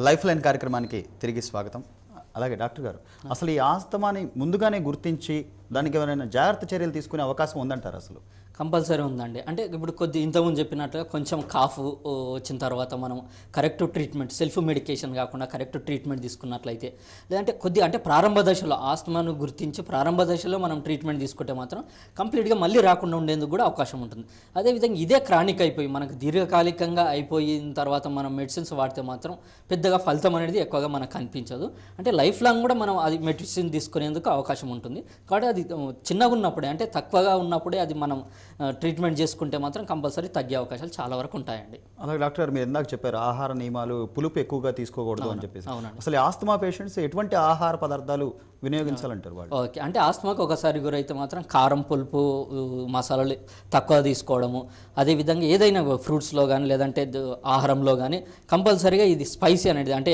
Life line కార్యక్రమానికి తిరిగి స్వాగతం. అలాగే డాక్టర్ గారు, అసలు ఈ ఆస్తమాని ముందుగానే గుర్తించి దానికి ఏమైనా జాగ్రత్త చర్యలు తీసుకునే అవకాశం ఉందంటారు? అసలు కంపల్సరీ ఉందండి. అంటే ఇప్పుడు ఇంతకుముందు చెప్పినట్టుగా కొంచెం కాఫ్ వచ్చిన తర్వాత మనం కరెక్ట్ ట్రీట్మెంట్, సెల్ఫ్ మెడికేషన్ కాకుండా కరెక్ట్ ట్రీట్మెంట్ తీసుకున్నట్లయితే, లేదంటే అంటే ప్రారంభ దశలో ఆస్తమాను గుర్తించి ప్రారంభ దశలో మనం ట్రీట్మెంట్ తీసుకుంటే మాత్రం కంప్లీట్గా మళ్ళీ రాకుండా ఉండేందుకు కూడా అవకాశం ఉంటుంది. అదేవిధంగా ఇదే క్రానిక్ అయిపోయి మనకు దీర్ఘకాలికంగా అయిపోయిన తర్వాత మనం మెడిసిన్స్ వాడితే మాత్రం పెద్దగా ఫలితం అనేది ఎక్కువగా మనకు కనిపించదు. అంటే లైఫ్ లాంగ్ కూడా మనం అది మెడిసిన్ తీసుకునేందుకు అవకాశం ఉంటుంది. కాబట్టి అది చిన్నగా ఉన్నప్పుడే, అంటే తక్కువగా ఉన్నప్పుడే అది మనం ట్రీట్మెంట్ చేసుకుంటే మాత్రం కంపల్సరీ తగ్గే అవకాశాలు చాలా వరకు ఉంటాయండి. అలాగే డాక్టర్ గారు, మీరు ఇందాక చెప్పారు ఆహార నియమాలు, పులుపు ఎక్కువగా తీసుకోకూడదు అని చెప్పేసి. అసలు ఆస్తమా పేషెంట్స్ ఎటువంటి ఆహార పదార్థాలు వినియోగించాలంటారు వాళ్ళు? ఓకే, అంటే ఆస్తమాకు ఒకసారి గురైతే మాత్రం కారం, పులుపు, మసాలాలు తక్కువ తీసుకోవడము, అదేవిధంగా ఏదైనా ఫ్రూట్స్లో కానీ లేదంటే ఆహారంలో కానీ కంపల్సరీగా ఇది స్పైసీ అనేది, అంటే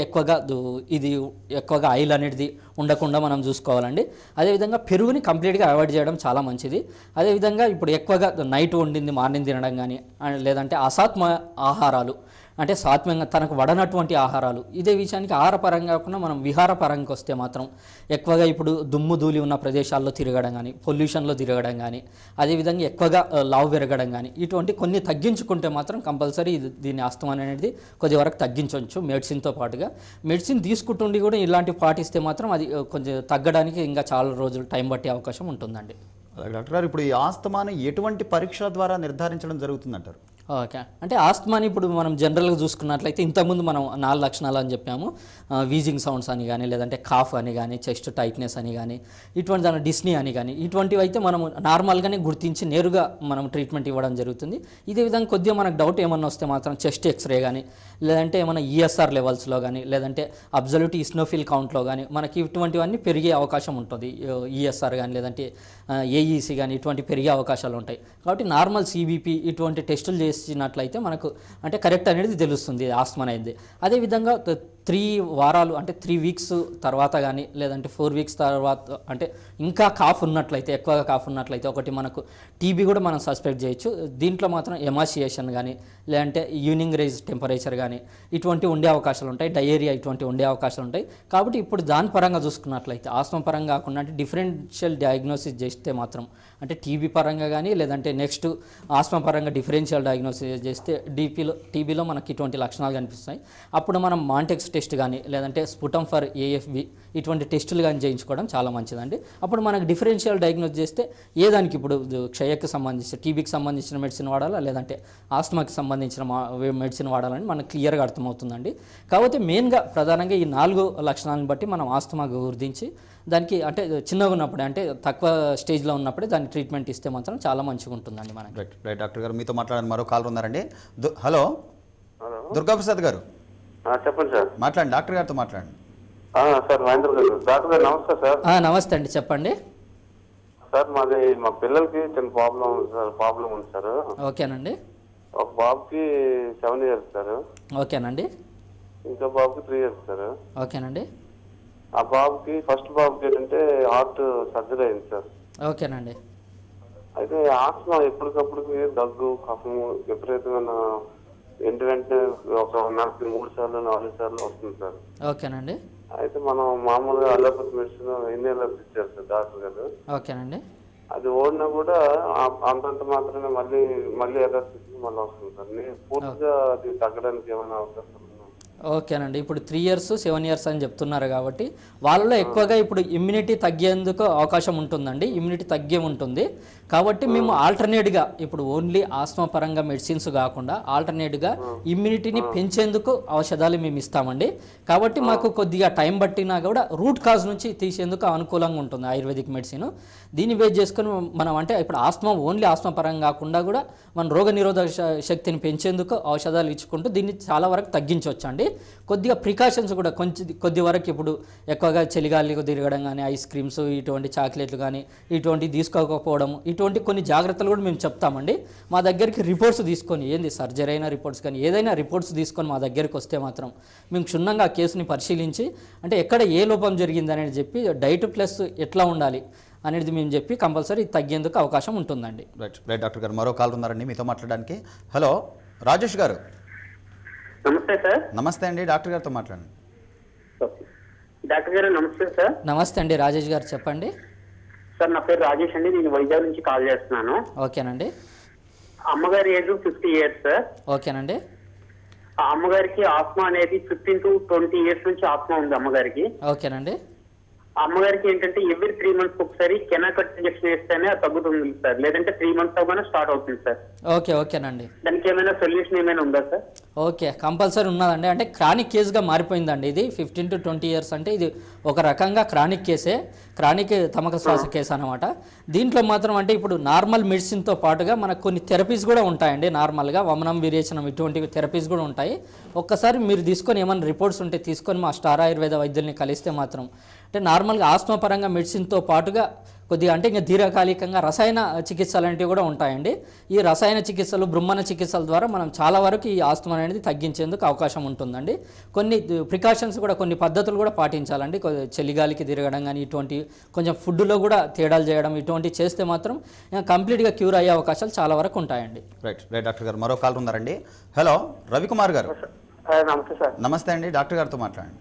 ఎక్కువగా ఆయిల్ అనేది ఉండకుండా మనం చూసుకోవాలండి. అదేవిధంగా పెరుగుని కంప్లీట్గా అవాయిడ్ చేయడం చాలా మంచిది. అదేవిధంగా ఇప్పుడు ఎక్కువగా నైట్ వండింది మార్నింగ్ తినడం కానీ, లేదంటే అసాత్మ ఆహారాలు, అంటే సాత్మ్యంగా తనకు వడనటువంటి ఆహారాలు, ఇదే విషయానికి ఆహారపరంగా కాకుండా మనం విహారపరంగా వస్తే మాత్రం ఎక్కువగా ఇప్పుడు దుమ్ము ధూళి ఉన్న ప్రదేశాల్లో తిరగడం కానీ, పొల్యూషన్లో తిరగడం కానీ, అదేవిధంగా ఎక్కువగా లావు పెరగడం కానీ, ఇటువంటి కొన్ని తగ్గించుకుంటే మాత్రం కంపల్సరీ దీని ఆస్తమా అనేది కొద్ది వరకు తగ్గించవచ్చు. మెడిసిన్తో పాటుగా మెడిసిన్ తీసుకుంటుండి కూడా ఇలాంటివి పాటిస్తే మాత్రం అది కొంచెం తగ్గడానికి ఇంకా చాలా రోజులు టైం పట్టే అవకాశం ఉంటుందండి. డాక్టర్ గారు, ఇప్పుడు ఈ ఆస్తమాని ఎటువంటి పరీక్షల ద్వారా నిర్ధారించడం జరుగుతుందంటారు? ఓకే, అంటే ఆస్తమాని ఇప్పుడు మనం జనరల్గా చూసుకున్నట్లయితే ఇంతకుముందు మనం 4 లక్షణాలు అని చెప్పాము. వీజింగ్ సౌండ్స్ అని కానీ, లేదంటే కాఫ్ అని కానీ, చెస్ట్ టైట్నెస్ అని కానీ, ఇటువంటి దాని డిస్నీ అని కానీ, ఇటువంటివి అయితే మనం నార్మల్గానే గుర్తించి నేరుగా మనం ట్రీట్మెంట్ ఇవ్వడం జరుగుతుంది. ఇదే విధంగా కొద్దిగా మనకు డౌట్ ఏమన్నా వస్తే మాత్రం చెస్ట్ ఎక్స్రే కానీ, లేదంటే ఏమైనా ఈఎస్ఆర్ లెవెల్స్లో కానీ, లేదంటే అబ్జల్యూట్ ఇస్నోఫిల్ కౌంట్లో కానీ మనకి ఇటువంటివన్నీ పెరిగే అవకాశం ఉంటుంది. ఈఎస్ఆర్ కానీ లేదంటే ఏఈసీ కానీ ఇటువంటి పెరిగే అవకాశాలు ఉంటాయి. కాబట్టి నార్మల్ సిబిపి ఇటువంటి టెస్టులు చేసినట్లయితే మనకు అంటే కరెక్ట్ అనేది తెలుస్తుంది ఆస్తమా అనేది. అదేవిధంగా 3 వారాలు అంటే 3 వీక్స్ తర్వాత కానీ, లేదంటే 4 వీక్స్ తర్వాత అంటే ఇంకా కాఫ్ ఉన్నట్లయితే, ఎక్కువగా కాఫ్ ఉన్నట్లయితే ఒకటి మనకు టీబీ కూడా మనం సస్పెక్ట్ చేయొచ్చు. దీంట్లో మాత్రం ఎమాసియేషన్ కానీ, లేదంటే ఈవినింగ్ రైజ్ టెంపరేచర్ కానీ ఇటువంటి ఉండే అవకాశాలు ఉంటాయి. డయేరియా ఇటువంటి ఉండే అవకాశాలు ఉంటాయి. కాబట్టి ఇప్పుడు దాని పరంగా చూసుకున్నట్లయితే ఆస్తమా పరంగా కాకుండా అంటే డిఫరెన్షియల్ డయాగ్నోసిస్ చేస్తే మాత్రం, అంటే టీబీ పరంగా కానీ లేదంటే నెక్స్ట్ ఆస్తమా పరంగా డిఫరెన్షియల్ డయాగ్నోసిస్ చేస్తే టీబీలో మనకి ఇటువంటి లక్షణాలు కనిపిస్తాయి. అప్పుడు మనం మాంటెక్స్ టెస్ట్ కానీ లేదంటే స్పుటమ్ ఫర్ ఏఎఫ్బి ఇటువంటి టెస్టులు కానీ చేయించుకోవడం చాలా మంచిదండి. అప్పుడు మనకు డిఫరెన్షియల్ డయాగ్నోస్ చేస్తే ఏదానికి ఇప్పుడు క్షయకి సంబంధించి, టీబీకి సంబంధించిన మెడిసిన్ వాడాలా లేదంటే ఆస్తమాకి సంబంధించిన మెడిసిన్ వాడాలని మనకు క్లియర్గా అర్థమవుతుందండి. కాబట్టి మెయిన్గా ప్రధానంగా ఈ 4 లక్షణాలను బట్టి మనం ఆస్తమాకు గుర్తించి దానికి అంటే చిన్నగా ఉన్నప్పుడే, అంటే తక్కువ స్టేజ్లో ఉన్నప్పుడే దాన్ని ట్రీట్మెంట్ ఇస్తే మాత్రం చాలా మంచిగా ఉంటుందండి మనకి. రైట్ డాక్టర్ గారు, మీతో మాట్లాడని మరో కాల్ ఉన్నారండి. హలో దుర్గాప్రసాద్ గారు, చెప్పండి సార్. మాట్లాడండి, డాక్టర్ గారితో మాట్లాడండి. సార్ మహేంద్ర గారు. డాక్టర్ గారు నమస్తే సార్. నమస్తే అండి, చెప్పండి సార్. మా పిల్లలకి చిన్న ప్రాబ్లం ఉంది సార్. ఓకేనండి. ఒక బాబుకి 7 years సార్. ఓకేనండి. ఇంకో బాబుకి 3 years సార్. ఓకేనండి. ఆ బాబుకి ఫస్ట్ బాబుకి ఏంటంటే హార్ట్ సర్జరీ అయింది సార్. ఓకేనండి. అయితే ఆస్తమా ఎప్పటికప్పుడు దగ్గు, కఫము విపరీతమైన వెంటనే ఒక 3 సార్లు 4 సార్లు వస్తుంది సార్. ఓకేనండి. అయితే మనం మామూలుగా అలోపతి మెడిసిన్ ఇన్హేలర్స్ ఇచ్చారు సార్ డాక్టర్ గారు. ఓకేనండి. అది ఓడినా కూడా అంతంత మాత్రమే మళ్ళీ యథాస్థితికి మళ్ళీ వస్తుంది సార్. నేను పూర్తిగా అది తగ్గడానికి ఏమైనా అవకాశం? ఓకేనండి. ఇప్పుడు 3 years 7 years అని చెప్తున్నారు కాబట్టి వాళ్ళలో ఎక్కువగా ఇప్పుడు ఇమ్యూనిటీ తగ్గేందుకు అవకాశం ఉంటుందండి. ఇమ్యూనిటీ తగ్గే ఉంటుంది. కాబట్టి మేము ఆల్టర్నేట్గా ఇప్పుడు ఓన్లీ ఆస్తమా పరంగా మెడిసిన్స్ కాకుండా ఆల్టర్నేట్గా ఇమ్యూనిటీని పెంచేందుకు ఔషధాలు మేము ఇస్తామండి. కాబట్టి మాకు కొద్దిగా టైం పట్టినా కూడా రూట్ కాజ్ నుంచి తీసేందుకు అనుకూలంగా ఉంటుంది ఆయుర్వేదిక్ మెడిసిన్. దీన్ని బేస్ చేసుకొని మనం అంటే ఇప్పుడు ఓన్లీ ఆస్తమా పరంగా కాకుండా కూడా మన రోగ నిరోధక శక్తిని పెంచేందుకు ఔషధాలు ఇచ్చుకుంటూ దీన్ని చాలా వరకు తగ్గించవచ్చు అండి. కొద్దిగా ప్రికాషన్స్ కూడా కొద్ది వరకు ఇప్పుడు ఎక్కువగా చలిగాలికి తిరగడం కానీ, ఐస్ క్రీమ్స్ ఇటువంటి చాక్లెట్లు కానీ ఇటువంటివి తీసుకోకపోవడం, ఇటువంటి కొన్ని జాగ్రత్తలు కూడా మేము చెప్తామండి. మా దగ్గరికి రిపోర్ట్స్ తీసుకొని, ఏంది సర్జరీ అయినా రిపోర్ట్స్ కానీ ఏదైనా రిపోర్ట్స్ తీసుకొని మా దగ్గరికి వస్తే మాత్రం మేము క్షుణ్ణంగా ఆ కేసుని పరిశీలించి అంటే ఎక్కడ ఏ లోపం జరిగింది అనేది చెప్పి డైట్ ప్లస్ ఎట్లా ఉండాలి అనేది మేము చెప్పి కంపల్సరీ తగ్గేందుకు అవకాశం ఉంటుందండి. రైట్ డాక్టర్ గారు, మరో కాల్ ఉన్నారండి మీతో మాట్లాడడానికి. హలో రాజేష్ గారు. నమస్తే సార్. నమస్తే అండి, డాక్టర్ గారితో మాట్లాడండి. డాక్టర్ గారు నమస్తే సార్. నమస్తే అండి, రాజేష్ గారు చెప్పండి. సార్ నా పేరు రాజేష్ అండి, నేను వైజాగ్ నుంచి కాల్ చేస్తున్నాను. ఓకేనండి. అమ్మగారి ఏజ్ 50 years సార్. ఓకేనండి. ఆ అమ్మగారికి ఆస్మా అనేది 15 to 20 years నుంచి ఆస్మా ఉంది అమ్మగారికి. ఓకేనండి. ఆ అమ్మగారికి ఏంటంటే ఎవ్రీ 3 months ఒకసారి కెనాకట్ ఇంజెక్షన్ వేస్తేనే అది తగ్గుతుంది సార్, లేదంటే 3 months అవగానే స్టార్ట్ అవుతుంది సార్. ఓకేనండి. దానికి ఏమైనా సొల్యూషన్ ఏమైనా ఉందా సార్? ఓకే, కంపల్సరీ ఉన్నదండి. అంటే క్రానిక్ కేసుగా మారిపోయిందండి ఇది. 15 to 20 years అంటే ఇది ఒక రకంగా క్రానిక్ కేసే, క్రానిక్ తమక శ్వాస కేసు అనమాట. దీంట్లో మాత్రం అంటే ఇప్పుడు నార్మల్ మెడిసిన్తో పాటుగా మనకు కొన్ని థెరపీస్ కూడా ఉంటాయండి. నార్మల్గా వమనం, విరేచనం ఇటువంటి థెరపీస్ కూడా ఉంటాయి. ఒక్కసారి మీరు తీసుకొని ఏమైనా రిపోర్ట్స్ ఉంటే తీసుకొని మా స్టార్ ఆయుర్వేద వైద్యుల్ని కలిస్తే మాత్రం అంటే నార్మల్గా ఆస్మా పరంగా మెడిసిన్తో పాటుగా కొద్దిగా అంటే ఇంకా దీర్ఘకాలికంగా రసాయన చికిత్సలు అనేవి కూడా ఉంటాయండి. ఈ రసాయన చికిత్సలు, బృమ్మన చికిత్సల ద్వారా మనం చాలా వరకు ఈ ఆస్తమా అనేది తగ్గించేందుకు అవకాశం ఉంటుందండి. కొన్ని ప్రికాషన్స్ కూడా, కొన్ని పద్ధతులు కూడా పాటించాలండి. చలిగాలికి తిరగడం కానీ ఇటువంటి కొంచెం ఫుడ్లో కూడా తేడాలు చేయడం ఇటువంటివి చేస్తే మాత్రం కంప్లీట్గా క్యూర్ అయ్యే అవకాశాలు చాలా వరకు ఉంటాయండి. రైట్ డాక్టర్ గారు, మరో కాల్ ఉన్నారండి. హలో, రవికుమార్ గారు. నమస్తే సార్. నమస్తే అండి, డాక్టర్ గారితో మాట్లాడండి.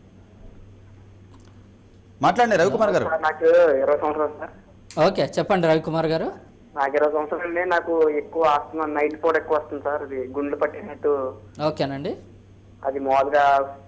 రవికుమార్ గారు. నాకు 20 సంవత్సరాలు సార్. ఓకే, చెప్పండి రవికుమార్ గారు. నాకు 20 సంవత్సరాలు అండి. నాకు ఎక్కువ ఆస్తమా, నైట్ పూట ఎక్కువ వస్తుంది సార్. అది గుండెలు పట్టినట్టు. ఓకేనండి, అది మామూలుగా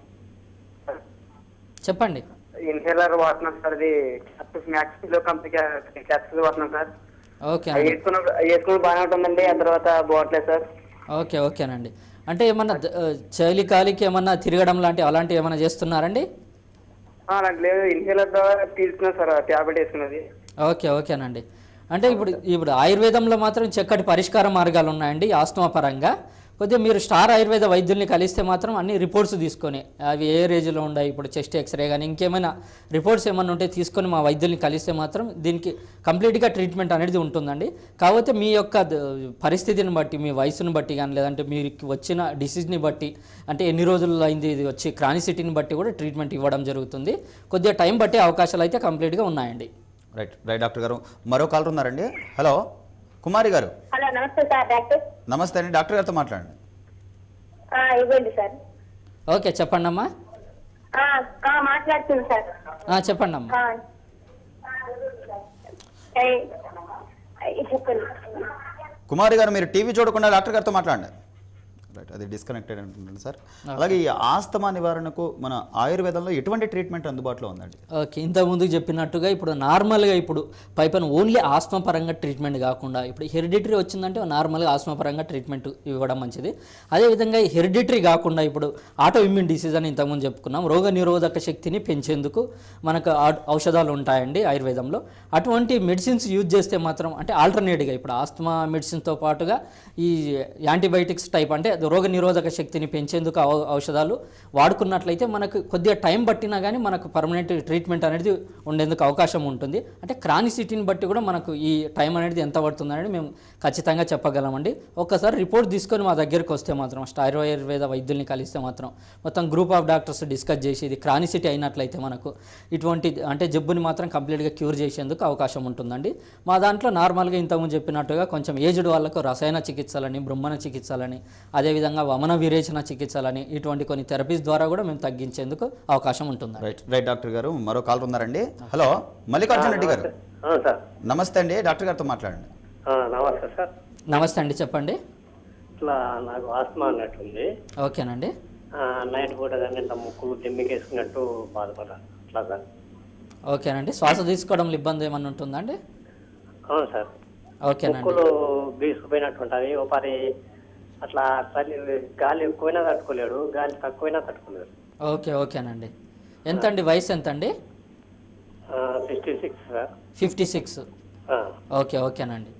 చెప్పండి. ఇన్హేలర్ వాడుతున్నాను సార్. అది మ్యాక్స్లో కంపెనీ క్యాప్సూల్ వాడుతున్నాను సార్. ఓకే, వేసుకుని బాగానే ఉంటుందండి. ఆ తర్వాత బాగట్లేదు సార్. ఓకేనండి. అంటే ఏమన్నా చలికాలికి ఏమన్నా తిరగడం అలాంటివి ఏమన్నా చేస్తున్నారండి? అలాంటి లేదు, ఇన్హేలర్ ద్వారా తీసుకున్నా సార్, ట్యాబ్లెట్ వేసుకున్నది. ఓకేనండి. అంటే ఇప్పుడు ఆయుర్వేదంలో మాత్రం చక్కటి పరిష్కార మార్గాలు ఉన్నాయండి ఆస్తమా పరంగా. కొద్దిగా మీరు స్టార్ ఆయుర్వేద వైద్యుల్ని కలిస్తే మాత్రం అన్ని రిపోర్ట్స్ తీసుకొని, అవి ఏ రేంజ్లో ఉన్నాయి, ఇప్పుడు చెస్ట్ ఎక్స్రే కానీ ఇంకేమైనా రిపోర్ట్స్ ఏమైనా ఉంటే తీసుకొని మా వైద్యుల్ని కలిస్తే మాత్రం దీనికి కంప్లీట్గా ట్రీట్మెంట్ అనేది ఉంటుందండి. కాకపోతే మీ యొక్క పరిస్థితిని బట్టి, మీ వయసుని బట్టి కానీ, లేదంటే మీకు వచ్చిన డిసీజ్ని బట్టి, అంటే ఎన్ని రోజుల్లో అయింది ఇది వచ్చి క్రానిసిటీని బట్టి కూడా ట్రీట్మెంట్ ఇవ్వడం జరుగుతుంది. కొద్దిగా టైం బట్టి అవకాశాలు అయితే కంప్లీట్గా ఉన్నాయండి. రైట్ డాక్టర్ గారు, మరో కాల్ ఉన్నారండి. హలో, కుమారి గారు. హలో, నమస్తే సార్. డాక్టర్ నమస్తే అండి, డాక్టర్ గారితో మాట్లాడండి. ఇవ్వండి సార్. ఓకే, చెప్పండి అమ్మా. మాట్లాడుతుంది సార్. చెప్పండి అమ్మా. చెప్పండి. కుమారి గారు, మీరు టీవీ చూడకుండా డాక్టర్ గారితో మాట్లాడండి. రైట్, అది డిస్కనెక్టెడ్ అంటున్నాను సార్. అలాగే ఈ ఆస్తమా నివారణకు మన ఆయుర్వేదంలో ఎటువంటి ట్రీట్మెంట్ అందుబాటులో ఉందండి? ఓకే, ఇంతకుముందు చెప్పినట్టుగా ఇప్పుడు నార్మల్గా ఇప్పుడు పైపైన ఓన్లీ ఆస్మా పరంగా ట్రీట్మెంట్ కాకుండా ఇప్పుడు హెరిడిటరీ వచ్చిందంటే నార్మల్గా ఆస్మా పరంగా ట్రీట్మెంట్ ఇవ్వడం మంచిది. అదేవిధంగా హెరిడిటరీ కాకుండా ఇప్పుడు ఆటో ఇమ్యూన్ డిసీజ్ అని ఇంతకుముందు చెప్పుకున్నాం, రోగ నిరోధక శక్తిని పెంచేందుకు మనకు ఔషధాలు ఉంటాయండి ఆయుర్వేదంలో. అటువంటి మెడిసిన్స్ యూజ్ చేస్తే మాత్రం అంటే ఆల్టర్నేట్గా ఇప్పుడు ఆస్తమా మెడిసిన్తో పాటుగా ఈ యాంటీబయాటిక్స్ టైప్ అంటే రోగ నిరోధక శక్తిని పెంచేందుకు ఔషధాలు వాడుకున్నట్లయితే మనకు కొద్దిగా టైం పట్టినా కానీ మనకు పర్మనెంట్ ట్రీట్మెంట్ అనేది ఉండేందుకు అవకాశం ఉంటుంది. అంటే క్రానిసిటీని బట్టి కూడా మనకు ఈ టైం అనేది ఎంత పడుతుందనేది మేము ఖచ్చితంగా చెప్పగలమండి. ఒక్కసారి రిపోర్ట్ తీసుకొని మా దగ్గరికి వస్తే మాత్రం స్టార్ ఆయుర్వేద వైద్యుల్ని కలిస్తే మాత్రం మొత్తం గ్రూప్ ఆఫ్ డాక్టర్స్ డిస్కస్ చేసి ఇది క్రానిసిటీ అయినట్లయితే మనకు ఇటువంటి అంటే జబ్బుని మాత్రం కంప్లీట్గా క్యూర్ చేసేందుకు అవకాశం ఉంటుందండి. మా దాంట్లో నార్మల్గా ఇంతకుముందు చెప్పినట్టుగా కొంచెం ఏజ్డ్ వాళ్ళకు రసాయన చికిత్సలని, బృమ్మన చికిత్సలని, అదేవిధంగా వమన విరేచన చికిత్సలని ఇటువంటి కొన్ని థెరపీస్ ద్వారా కూడా మేము తగ్గించేందుకు అవకాశం ఉంటుంది. రైట్ డాక్టర్ గారు, మరో కాల్ ఉన్నారండి. హలో, మల్లికార్జున రెడ్డి గారు. నమస్తే అండి, డాక్టర్ గారితో మాట్లాడండి. నమస్తే సార్. నమస్తే అండి, చెప్పండి. ఇట్లా నాకు ఆస్మా అన్నట్టుంది. ఓకేనండి. నైట్ పూట కానీ ఇట్లా ముక్కులు తెమ్మికేసుకున్నట్టు బాధపడాలి అట్లా సార్. ఓకేనండి, శ్వాస తీసుకోవడంలో ఇబ్బంది ఏమన్నా ఉంటుందండి? అవును సార్. ఓకేనండి. ముక్కులు బీసుకుపోయినట్టు ఉంటుంది. ఒకసారి అట్లా గాలి ఎక్కువైనా తట్టుకోలేడు, గాలి తక్కువైనా తట్టుకోలేడు. ఓకేనండి. ఎంత అండి వయసు ఎంత అండి? 66 సార్. 56. ఓకేనండి.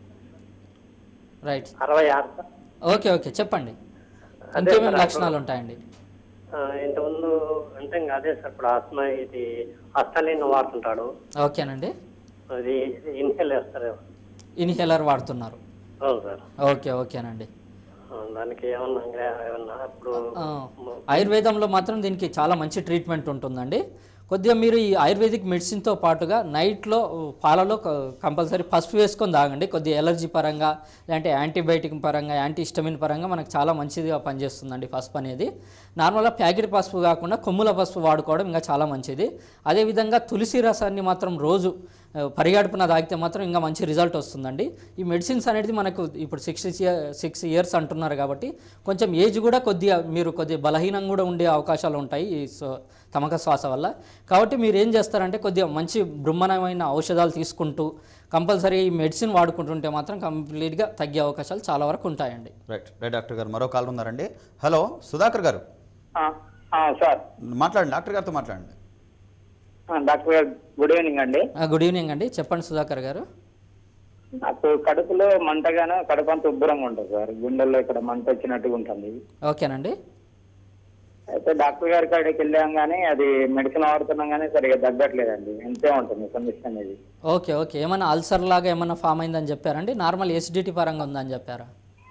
రైట్. 66 సార్. ఓకే చెప్పండి, ఇంకేమేమి లక్షణాలు ఉంటాయండి? ఇంతకుముందు అంటే అదే సార్, ఇప్పుడు ఆస్మా ఇది అస్తలిన్ వాడుతుంటాడు. ఓకేనండి. అది ఇన్హేల్ చేస్తారు. ఇన్హేలర్ వాడుతున్నారు. అవును సార్. ఓకేనండి. దానికి ఏమన్నా ఇప్పుడు ఆయుర్వేదంలో మాత్రం దీనికి చాలా మంచి ట్రీట్మెంట్ ఉంటుందండి. కొద్దిగా మీరు ఈ ఆయుర్వేదిక్ మెడిసిన్తో పాటుగా నైట్లో పాలలో కంపల్సరీ పసుపు వేసుకొని తాగండి. కొద్దిగా ఎలర్జీ పరంగా లేదంటే యాంటీబయాటిక్ పరంగా యాంటీ హిస్టమిన్ పరంగా మనకు చాలా మంచిదిగా పనిచేస్తుందండి పసుపు అనేది. నార్మల్గా ప్యాకెట్ పసుపు కాకుండా కొమ్ముల పసుపు వాడుకోవడం ఇంకా చాలా మంచిది. అదేవిధంగా తులసి రసాన్ని మాత్రం రోజు పరిగడుపున తాగితే మాత్రం ఇంకా మంచి రిజల్ట్ వస్తుందండి. ఈ మెడిసిన్స్ అనేది మనకు ఇప్పుడు 6 ఇయర్స్ అంటున్నారు కాబట్టి కొంచెం ఏజ్ కూడా మీరు కొద్దిగా బలహీనంగా కూడా ఉండే అవకాశాలు ఉంటాయి ఈ తమక శ్వాస వల్ల. కాబట్టి మీరు ఏం చేస్తారంటే కొద్దిగా మంచి బ్రహ్మాండమైన ఔషధాలు తీసుకుంటూ కంపల్సరీ ఈ మెడిసిన్ వాడుకుంటుంటే మాత్రం కంప్లీట్గా తగ్గే అవకాశాలు చాలా వరకు ఉంటాయండి. రైట్ డాక్టర్ గారు, మరో కాల్ ఉన్నారండి. హలో సుధాకర్ గారు, సార్ మాట్లాడండి, డాక్టర్ గారితో మాట్లాడండి. డాక్టర్ గారు గుడ్ ఈవినింగ్ అండి. గుడ్ ఈవినింగ్ అండి, చెప్పండి సుధాకర్ గారు. నాకు కడుపులో మంటగానే కడుపు అంతా ఉబ్బరంగా ఉంటుంది సార్, గుండెల్లో ఇక్కడ మంట వచ్చినట్టుగా ఉంటుంది. ఓకేనండి. అయితే డాక్టర్ గారి కాడికి వెళ్ళాం కానీ అది మెడిసిన్ వాడుతున్నాం కానీ సరిగా తగ్గట్లేదండి, ఎంతే ఉంటుంది సమస్య అనేది. ఓకే, ఏమైనా అల్సర్ లాగా ఏమైనా ఫామ్ అయిందని చెప్పారండి? నార్మల్ ఎసిడిటీ పరంగా ఉందని చెప్పారా?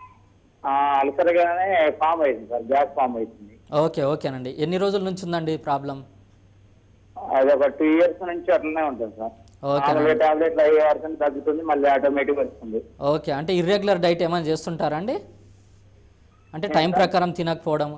అల్సర్ గానే ఫామ్ అయింది సార్, గ్యాస్ ఫామ్ అవుతుంది. ఓకేనండి. ఎన్ని రోజుల నుంచి ఉందండి ప్రాబ్లం? అది ఒక 2 years నుంచి అట్లనే ఉంటుంది సార్. టాబ్లెట్లు అయ్యే వరకు తగ్గుతుంది, మళ్ళీ ఆటోమేటిక్ వస్తుంది. ఓకే, అంటే ఇర్రెగ్యులర్ డైట్ ఏమైనా చేస్తుంటారా అండి? అంటే టైం ప్రకారం తినకపోవడం?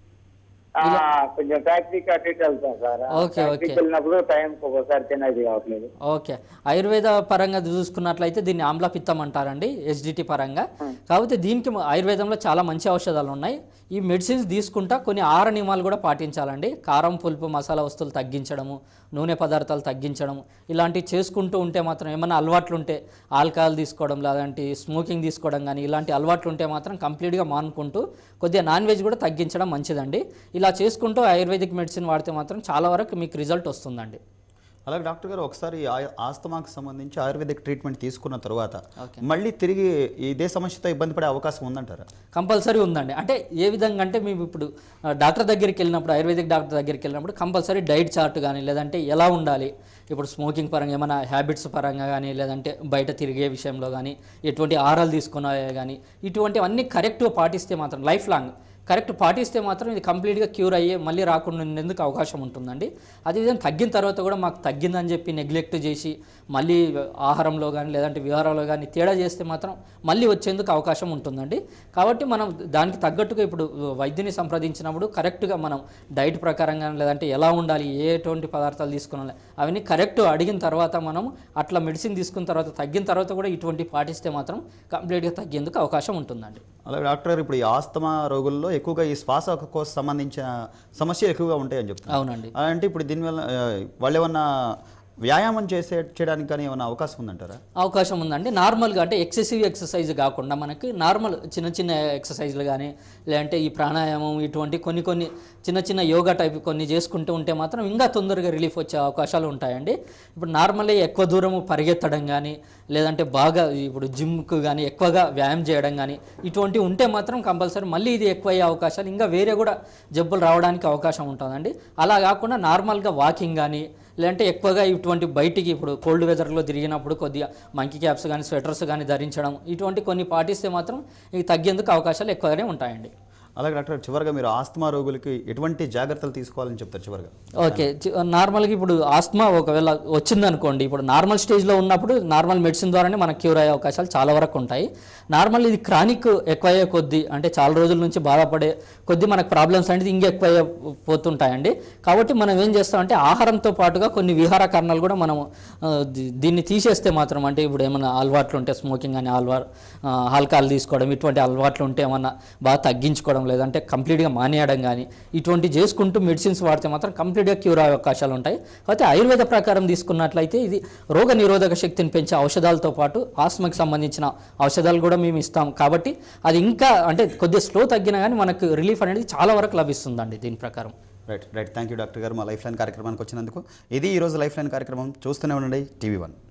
కొంచెం ఫ్యాక్టరీకి అటు ఇటు వెళ్తాం సార్, ఫ్యాక్టరీకి వెళ్ళినప్పుడు టైంకి ఒకసారి తినేది కావట్లేదు. ఓకే, ఆయుర్వేద పరంగా చూసుకున్నట్లయితే దీన్ని ఆమ్లపిత్తం అంటారండి, ఎస్డిటి పరంగా. కాకపోతే దీనికి ఆయుర్వేదంలో చాలా మంచి ఔషధాలు ఉన్నాయి. ఈ మెడిసిన్స్ తీసుకుంటా కొన్ని ఆహార నియమాలు కూడా పాటించాలండి. కారం, పులుపు, మసాలా వస్తువులు తగ్గించడము, నూనె పదార్థాలు తగ్గించడము, ఇలాంటివి చేసుకుంటూ ఉంటే మాత్రం ఏమైనా అలవాట్లు ఉంటే ఆల్కహాల్ తీసుకోవడం లేదంటే స్మోకింగ్ తీసుకోవడం కానీ ఇలాంటి అలవాట్లు ఉంటే మాత్రం కంప్లీట్గా మానుకుంటూ కొద్దిగా నాన్ వెజ్ కూడా తగ్గించడం మంచిదండి. ఇలా చేసుకుంటూ ఆయుర్వేదిక్ మెడిసిన్ వాడితే మాత్రం చాలా వరకు మీకు రిజల్ట్ వస్తుందండి. అలాగే డాక్టర్ గారు, ఒకసారి ఆస్తమాకు సంబంధించి ఆయుర్వేదిక్ ట్రీట్మెంట్ తీసుకున్న తర్వాత మళ్ళీ తిరిగి ఇదే సమస్యతో ఇబ్బంది పడే అవకాశం ఉందంటారా? కంపల్సరీ ఉందండి. అంటే ఏ విధంగా అంటే మేము ఇప్పుడు డాక్టర్ దగ్గరికి వెళ్ళినప్పుడు, ఆయుర్వేదిక్ డాక్టర్ దగ్గరికి వెళ్ళినప్పుడు కంపల్సరీ డైట్ చార్ట్ కానీ లేదంటే ఎలా ఉండాలి, ఇప్పుడు స్మోకింగ్ పరంగా ఏమైనా హ్యాబిట్స్ పరంగా కానీ లేదంటే బయట తిరిగే విషయంలో కానీ ఎటువంటి ఆహారాలు తీసుకున్నా కానీ ఇటువంటివన్నీ కరెక్ట్గా పాటిస్తే మాత్రం లైఫ్ లాంగ్ కరెక్ట్ పాటిస్తే మాత్రం ఇది కంప్లీట్గా క్యూర్ అయ్యే మళ్ళీ రాకుండా ఉండేందుకు అవకాశం ఉంటుందండి. అదేవిధంగా తగ్గిన తర్వాత కూడా మాకు తగ్గిందని చెప్పి నెగ్లెక్ట్ చేసి మళ్ళీ ఆహారంలో కానీ లేదంటే విహారంలో కానీ తేడా చేస్తే మాత్రం మళ్ళీ వచ్చేందుకు అవకాశం ఉంటుందండి. కాబట్టి మనం దానికి తగ్గట్టుగా ఇప్పుడు వైద్యుని సంప్రదించినప్పుడు కరెక్ట్గా మనం డైట్ ప్రకారంగా లేదంటే ఎలా ఉండాలి, ఎటువంటి పదార్థాలు తీసుకోవాలి అవన్నీ కరెక్ట్ అడిగిన తర్వాత మనం అట్లా మెడిసిన్ తీసుకున్న తర్వాత తగ్గిన తర్వాత కూడా ఇటువంటి పాటిస్తే మాత్రం కంప్లీట్గా తగ్గేందుకు అవకాశం ఉంటుందండి. అలాగే డాక్టర్ గారు, ఇప్పుడు ఈ ఆస్తమా రోగుల్లో ఎక్కువగా ఈ శ్వాసకోశ సంబంధించిన సమస్యలు ఎక్కువగా ఉంటాయని చెప్తున్నారు. అవునండి. అంటే ఇప్పుడు దీనివల్ల వాళ్ళు ఏమన్నా వ్యాయామం చేయడానికి కానీ ఏమైనా అవకాశం ఉందంటారా? అవకాశం ఉందండి. నార్మల్గా అంటే ఎక్సెసివ్ ఎక్సర్సైజ్ కాకుండా మనకి నార్మల్ చిన్న ఎక్సర్సైజ్లు కానీ లేదంటే ఈ ప్రాణాయామం ఇటువంటి కొన్ని చిన్న యోగా టైప్ కొన్ని చేసుకుంటూ ఉంటే మాత్రం ఇంకా తొందరగా రిలీఫ్ వచ్చే అవకాశాలు ఉంటాయండి. ఇప్పుడు నార్మల్లీ ఎక్కువ దూరం పరిగెత్తడం కానీ లేదంటే బాగా ఇప్పుడు జిమ్కు కానీ ఎక్కువగా వ్యాయామం చేయడం కానీ ఇటువంటివి ఉంటే మాత్రం కంపల్సరీ మళ్ళీ ఇది ఎక్కువ అయ్యే అవకాశాలు ఇంకా వేరే కూడా జబ్బులు రావడానికి అవకాశం ఉంటుందండి. అలా కాకుండా నార్మల్గా వాకింగ్ కానీ లేదంటే ఎక్కువగా ఇటువంటి బయటికి ఇప్పుడు కోల్డ్ వెదర్లో తిరిగినప్పుడు కొద్దిగా మంకీ క్యాప్స్ కానీ స్వెటర్స్ కానీ ధరించడం ఇటువంటి కొన్ని పాటిస్తే మాత్రం ఇవి తగ్గేందుకు అవకాశాలు ఎక్కువగానే ఉంటాయండి. అలాగే డాక్టర్, చివరిగా మీరు ఆస్తమా రోగులకి ఎటువంటి జాగ్రత్తలు తీసుకోవాలని చెప్తారు చివరిగా? ఓకే, నార్మల్గా ఇప్పుడు ఆస్తమా ఒకవేళ వచ్చిందనుకోండి, ఇప్పుడు నార్మల్ స్టేజ్లో ఉన్నప్పుడు నార్మల్ మెడిసిన్ ద్వారానే మనకు క్యూర్ అయ్యే అవకాశాలు చాలా వరకు ఉంటాయి. నార్మల్ ఇది క్రానిక్ ఎక్కువయ్యే కొద్దీ అంటే చాలా రోజుల నుంచి బాధపడే కొద్దీ మనకు ప్రాబ్లమ్స్ అనేది ఇంకా ఎక్కువయ్యే పోతుంటాయండి. కాబట్టి మనం ఏం చేస్తామంటే ఆహారంతో పాటుగా కొన్ని విహార కారణాలు కూడా మనం దీన్ని తీసేస్తే మాత్రం అంటే ఇప్పుడు ఏమైనా అలవాట్లు ఉంటే స్మోకింగ్ అని ఆల్కహాల్ తీసుకోవడం ఇటువంటి అలవాట్లు ఉంటే ఏమన్నా బాగా తగ్గించుకోవడం లేదంటే కంప్లీట్గా మానేయడం కానీ ఇటువంటి చేసుకుంటూ మెడిసిన్స్ వాడితే మాత్రం కంప్లీట్గా క్యూర్ అయ్యే అవకాశాలు ఉంటాయి. అయితే ఆయుర్వేద ప్రకారం తీసుకున్నట్లయితే ఇది రోగ నిరోధక శక్తిని పెంచే ఔషధాలతో పాటు ఆస్మాకి సంబంధించిన ఔషధాలు కూడా మేము ఇస్తాం. కాబట్టి అది ఇంకా అంటే కొద్దిగా స్లో తగ్గినా కానీ మనకు రిలీఫ్ అనేది చాలా వరకు లభిస్తుందండి దీని ప్రకారం. రైట్. థ్యాంక్ యూ డాక్టర్ గారు, మా లైఫ్ లైన్ కార్యక్రమానికి వచ్చినందుకు. ఇది ఈరోజు లైఫ్ లైన్ కార్యక్రమం. చూస్తూనే ఉండండి TV1.